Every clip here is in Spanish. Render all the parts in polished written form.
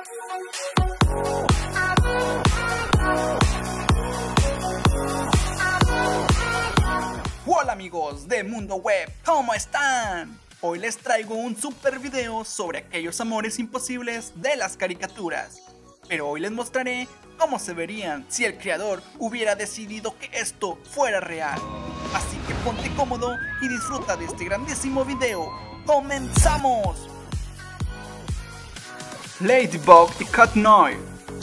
Hola amigos de Mundo Web, ¿cómo están? Hoy les traigo un super video sobre aquellos amores imposibles de las caricaturas. Pero hoy les mostraré cómo se verían si el creador hubiera decidido que esto fuera real. Así que ponte cómodo y disfruta de este grandísimo video. ¡Comenzamos! Ladybug y Cat Noir.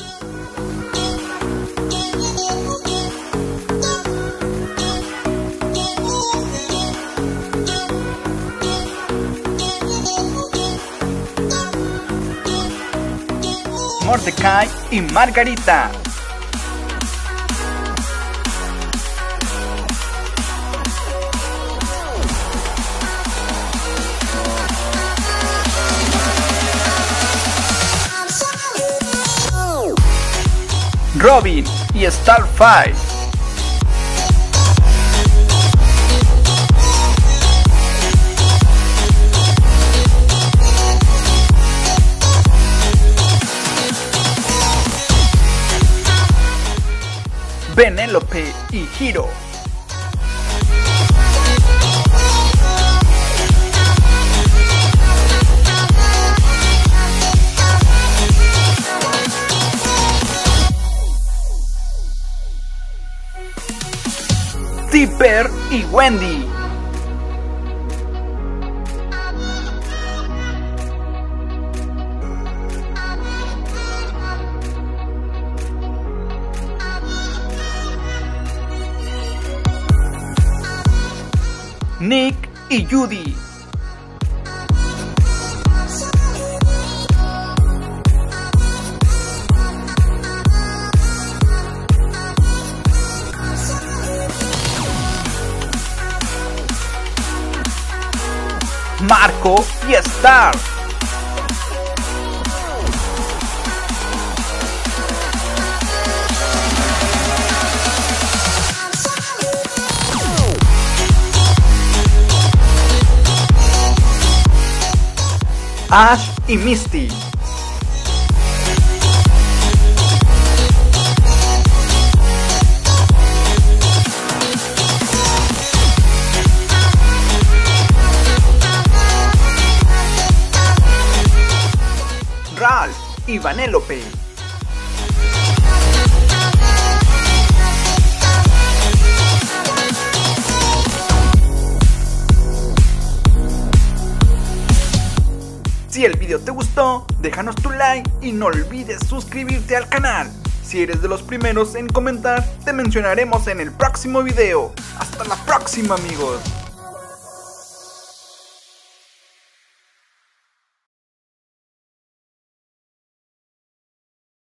Mordecai y Margarita. Robin y Starfire. Penélope y Hiro. Dipper y Wendy. Nick y Judy. Marco y Star. Ash y Misty. Ralph y Vanellope. Si el video te gustó, déjanos tu like y no olvides suscribirte al canal. Si eres de los primeros en comentar, te mencionaremos en el próximo video. Hasta la próxima, amigos.